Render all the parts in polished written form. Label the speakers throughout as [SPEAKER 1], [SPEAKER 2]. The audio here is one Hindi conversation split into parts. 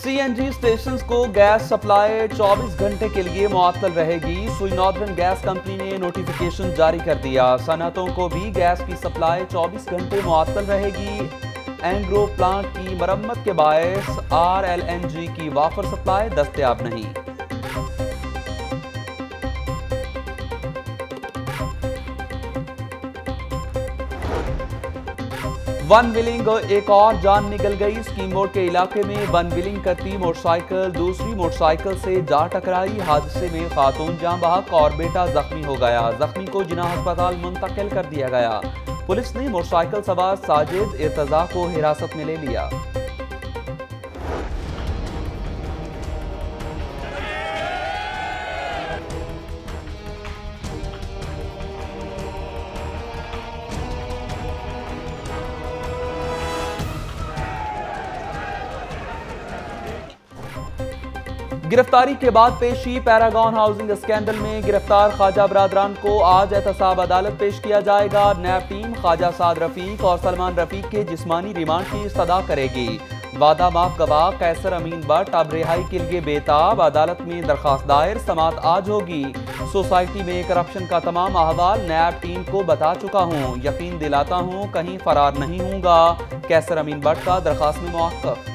[SPEAKER 1] CNG स्टेशन को गैस सप्लाई 24 घंटे के लिए मुअत्तल रहेगी। सुई नॉर्दर्न गैस कंपनी ने नोटिफिकेशन जारी कर दिया। सनअतों को भी गैस की सप्लाई 24 घंटे मुअत्तल रहेगी। एंग्रो प्लांट की मरम्मत के बायस RLNG की वाफर सप्लाई दस्तयाब नहीं। वन व्हीलिंग एक और जान निकल गई। स्कीम मोड़ के इलाके में वन व्हीलिंग करती मोटरसाइकिल दूसरी मोटरसाइकिल से जा टकराई। हादसे में खातून जान बहक और बेटा जख्मी हो गया। जख्मी को जिना अस्पताल मुंतकिल कर दिया गया। पुलिस ने मोटरसाइकिल सवार साजिद इर्तजा को हिरासत में ले लिया। गिरफ्तारी के बाद पेशी। पैरागॉन हाउसिंग स्कैंडल में गिरफ्तार ख्वाजा बरादरान को आज एहतसाब अदालत पेश किया जाएगा। नैब टीम ख्वाजा साद रफीक और सलमान रफीक के जिस्मानी रिमांड की सदा करेगी। वादा माफ गवाह कैसर अमीन बट अब रिहाई के लिए बेताब। अदालत में दरखास्त दायर, समात आज होगी। सोसाइटी में करप्शन का तमाम अहवाल नैब टीम को बता चुका हूँ। यकीन दिलाता हूँ कहीं फरार नहीं हूँगा। कैसर अमीन बट का दरखास्त में मौक़िफ़।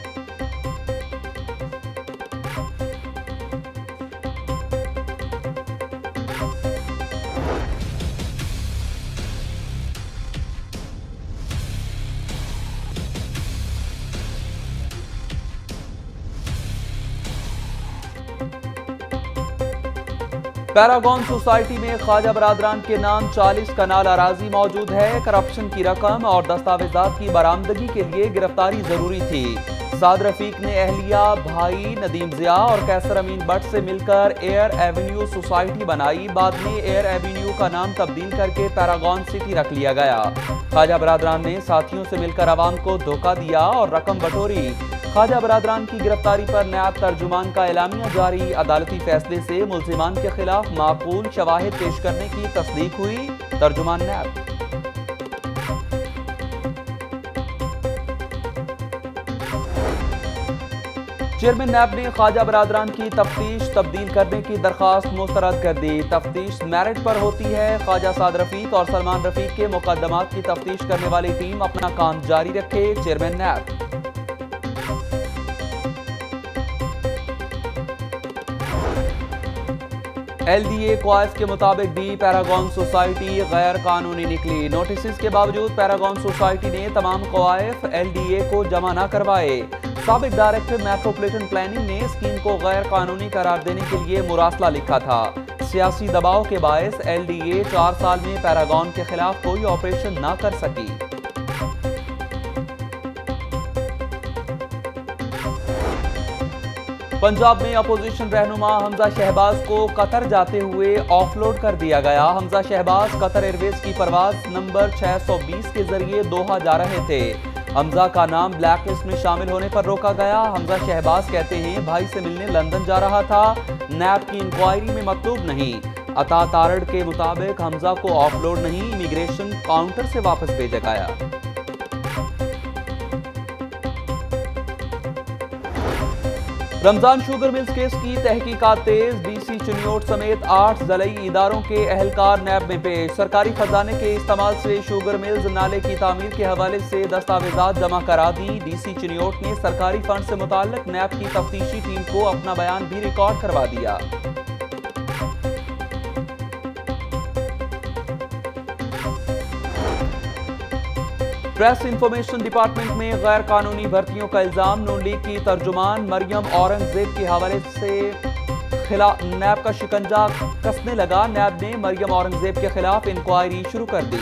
[SPEAKER 1] पैरागॉन सोसाइटी में ख्वाजा बरादरान के नाम 40 कनाल अराजी मौजूद है। करप्शन की रकम और दस्तावेजात की बरामदगी के लिए गिरफ्तारी जरूरी थी। साद रफीक ने अहलिया, भाई नदीम जिया और कैसर अमीन बट से मिलकर एयर एवेन्यू सोसाइटी बनाई। बाद में एयर एवेन्यू का नाम तब्दील करके पैरागॉन सिटी रख लिया गया। ख्वाजा बरादरान ने साथियों से मिलकर आवाम को धोखा दिया और रकम बटोरी। ख्वाजा बरादरान की गिरफ्तारी पर नायब तर्जुमान का एलामिया जारी। अदालती फैसले से मुल्जिमान के खिलाफ माकूल शवाहिद पेश करने की तस्दीक हुई। तर्जुमान नायब। चेयरमैन नैब ने ख्वाजा बरादरान की तफ्तीश तब्दील करने की दरखास्त मुस्तरद कर दी। तफ्तीश मेरिट पर होती है। ख्वाजा साद रफीक और सलमान रफीक के मुकदमात की तफ्तीश करने वाली टीम अपना काम जारी रखे। चेयरमैन नैब। LDA क्वाइस के मुताबिक भी पैरागॉन सोसाइटी गैर कानूनी निकली। नोटिस के बावजूद पैरागॉन सोसाइटी ने तमाम क्वाइफ LDA को जमा न करवाए। साबिक डायरेक्टर मेट्रोपॉलिटन प्लानिंग ने स्कीम को गैर कानूनी करार देने के लिए मुरासला लिखा था। सियासी दबाव के बायस LDA 4 साल में पैरागॉन के खिलाफ कोई ऑपरेशन न कर सकी। पंजाब में अपोजिशन रहनुमा हमजा शहबाज को कतर जाते हुए ऑफलोड कर दिया गया। हमजा शहबाज कतर एयरवेज की परवाज नंबर 620 के जरिए दोहा जा रहे थे। हमजा का नाम ब्लैक लिस्ट में शामिल होने पर रोका गया। हमजा शहबाज कहते हैं भाई से मिलने लंदन जा रहा था। नैब की इंक्वायरी में मतलूब नहीं। अता तारड़ के मुताबिक हमजा को ऑफलोड नहीं, इमिग्रेशन काउंटर से वापस भेजा गया। रमजान शुगर मिल्स केस की तहकीकात तेज। DC चिन्योट समेत 8 ज़लई इदारों के अहलकार नैब में पेश। सरकारी खजाने के इस्तेमाल से शुगर मिल्स नाले की तामीर के हवाले से दस्तावेजात जमा करा दी। DC चिन्योट ने सरकारी फंड से मुताल्लिक नैब की तफ्तीशी टीम को अपना बयान भी रिकॉर्ड करवा दिया। प्रेस इंफॉर्मेशन डिपार्टमेंट में गैर कानूनी भर्तियों का इल्जाम। नून लीग की तर्जुमान मरियम औरंगजेब के हवाले से खिलाफ नैब का शिकंजा कसने लगा। नैब ने मरियम औरंगजेब के खिलाफ इंक्वायरी शुरू कर दी।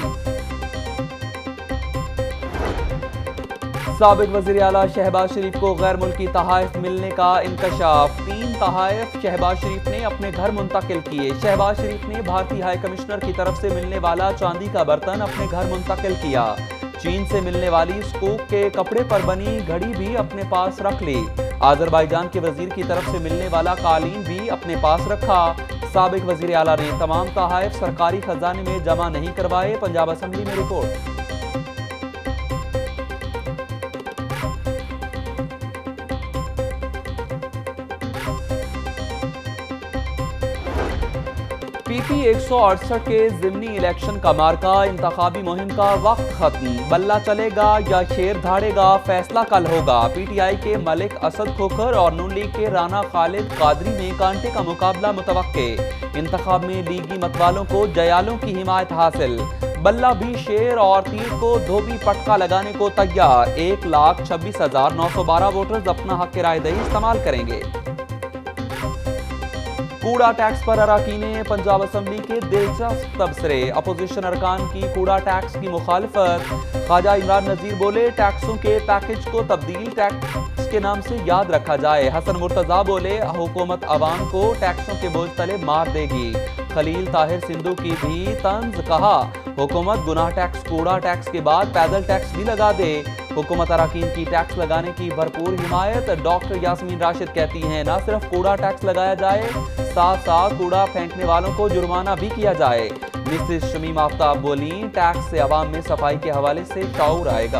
[SPEAKER 1] साबिक वज़ीर आला शहबाज शरीफ को गैर मुल्की तहाइफ मिलने का इंकशाफ। 3 तहाइफ शहबाज शरीफ ने अपने घर मुंतकिल किए। शहबाज शरीफ ने भारतीय हाई कमिश्नर की तरफ से मिलने वाला चांदी का बर्तन अपने घर मुंतकिल किया। चीन से मिलने वाली स्कूक के कपड़े पर बनी घड़ी भी अपने पास रख ली। आज़रबाईजान के वजीर की तरफ से मिलने वाला कालीन भी अपने पास रखा। साबिक वजीर आला ने तमाम तहाइफ सरकारी खजाने में जमा नहीं करवाए। पंजाब असेंबली में रिपोर्ट। PP 168 के ज़िमनी इलेक्शन का मार्का, इंतखाबी मुहिम का वक्त खत्म। बल्ला चलेगा या शेर धाड़ेगा, फैसला कल होगा। PTI के मलिक असद खोखर और नून लीग के राना खालिद कादरी में कांटे का मुकाबला मुतवक्के। इंतखाब में लीगी मतवालों को जयालों की हिमायत हासिल। बल्ला भी शेर और तीर को धोबी पटका लगाने को तैयार। 1,26,912 वोटर्स अपना हक राय दही इस्तेमाल करेंगे। कूड़ा टैक्स पर अरकान पंजाब असम्बली के दिलचस्प तबसरे। अपोजिशन अरकान की कूड़ा टैक्स की मुखालफत। ख्वाजा इमरान नजीर बोले, टैक्सों के पैकेज को तब्दील टैक्स के नाम से याद रखा जाए। हसन मुर्तजा बोले, हुकूमत अवाम को टैक्सों के बोझ तले मार देगी। खलील ताहिर सिंधु की भी तंज, कहा हुकूमत गुनाह टैक्स कूड़ा टैक्स के बाद पैदल टैक्स भी लगा दे। हुकूमत अरकान की टैक्स लगाने की भरपूर हिमायत। डॉक्टर यास्मीन राशिद कहती हैं, न सिर्फ कूड़ा टैक्स लगाया जाए, साथ साथ कूड़ा फेंकने वालों को जुर्माना भी किया जाए। मिसेस शमीम आफ्ताब बोली, टैक्स से अवाम में सफाई के हवाले से शऊर आएगा।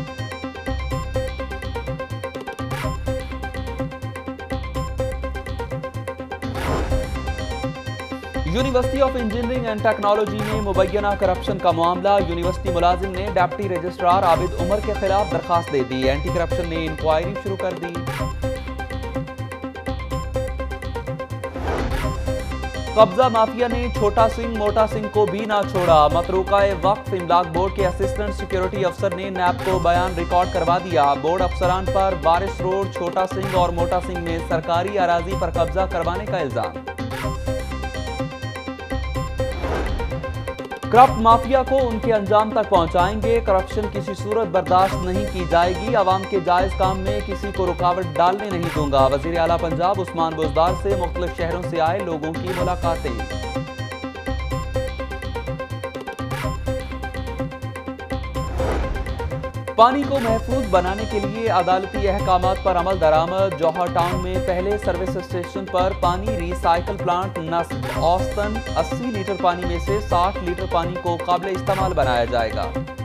[SPEAKER 1] University of engineering and technology में मुबैना करप्शन का मामला। यूनिवर्सिटी मुलाजिम ने डिप्टी रजिस्ट्रार आबिद उमर के खिलाफ दरखास्त दे दी। एंटी करप्शन ने इंक्वायरी शुरू कर दी। कब्जा माफिया ने छोटा सिंह मोटा सिंह को भी ना छोड़ा। मतरूका वक्फ इमलाक बोर्ड के असिस्टेंट सिक्योरिटी अफसर ने NAB को बयान रिकॉर्ड करवा दिया। बोर्ड अफसरान पर वारिस रोड, छोटा सिंह और मोटा सिंह में सरकारी अराजी पर कब्जा करवाने का इल्जाम। करप्ट माफिया को उनके अंजाम तक पहुंचाएंगे। करप्शन किसी सूरत बर्दाश्त नहीं की जाएगी। अवाम के जायज काम में किसी को रुकावट डालने नहीं दूंगा। वजीर आला पंजाब उस्मान बुज़दार से मुख्तलिफ शहरों से आए लोगों की मुलाकातें। पानी को महफूज बनाने के लिए अदालती अहकामात पर अमल दरामद। जौहर टाउन में पहले सर्विस स्टेशन पर पानी रिसाइकल प्लांट नस्ब। औसतन 80 लीटर पानी में से 60 लीटर पानी को काबिल इस्तेमाल बनाया जाएगा।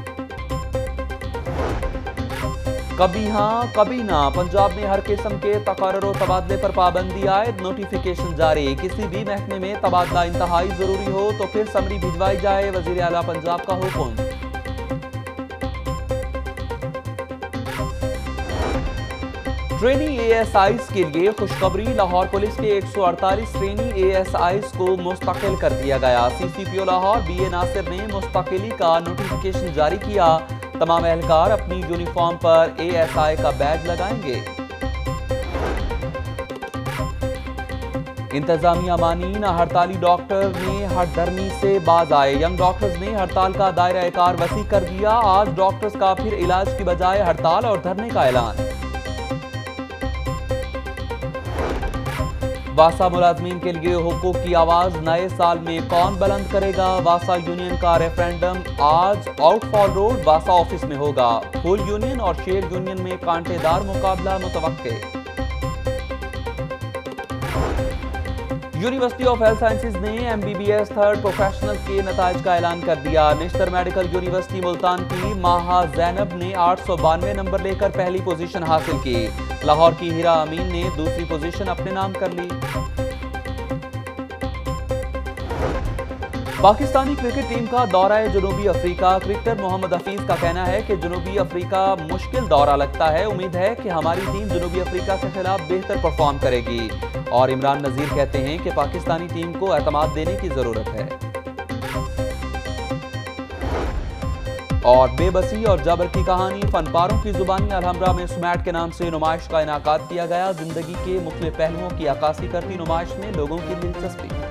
[SPEAKER 1] कभी हाँ कभी ना, पंजाब में हर किस्म के तकारुर और तबादले पर पाबंदी आयद। नोटिफिकेशन जारी। किसी भी महकमे में तबादला इंतहाई जरूरी हो तो फिर समरी भिजवाई जाए। वजीर आला पंजाब का हुक्म। ट्रेनी ASIs के लिए खुशखबरी। लाहौर पुलिस के 148 ट्रेनी ASIs को मुस्तकिल कर दिया गया। CCPO लाहौर BA नासिर ने मुस्तकिली का नोटिफिकेशन जारी किया। तमाम एहलकार अपनी यूनिफॉर्म पर ASI का बैज लगाएंगे। इंतजामिया मानीन हड़ताली डॉक्टर ने हड़दर्मी से बाज आए। यंग डॉक्टर्स ने हड़ताल का दायरा कार वसी कर दिया। आज डॉक्टर्स का फिर इलाज की बजाय हड़ताल और धरने का ऐलान। वासा मुलाजमीन के लिए हुकूक की आवाज नए साल में कौन बुलंद करेगा। वासा यूनियन का रेफरेंडम आज आउट फॉर रोड वासा ऑफिस में होगा। फुल यूनियन और शेयर यूनियन में कांटेदार मुकाबला मुतवक्के। यूनिवर्सिटी ऑफ हेल्थ साइंसेज ने MBBS थर्ड प्रोफेशनल के नताइज का ऐलान कर दिया। निश्तर मेडिकल यूनिवर्सिटी मुल्तान की माहा जैनब ने 892 नंबर लेकर पहली पोजीशन हासिल की। लाहौर की हीरा अमीन ने दूसरी पोजीशन अपने नाम कर ली। पाकिस्तानी क्रिकेट टीम का दौरा है जनूबी अफ्रीका। क्रिकेटर मोहम्मद असीफ का कहना है कि जनूबी अफ्रीका मुश्किल दौरा लगता है। उम्मीद है कि हमारी टीम जनूबी अफ्रीका के खिलाफ बेहतर परफॉर्म करेगी। और इमरान नजीर कहते हैं कि पाकिस्तानी टीम को एतमाद देने की जरूरत है। और बेबसी और जबर की कहानी फनपारों की जुबानी अलहमरा में स्मैट के नाम से नुमाइश का इनाकात किया गया। जिंदगी के मुख्तलिफ पहलुओं की अक्कासी करती नुमाइश में लोगों की दिलचस्पी।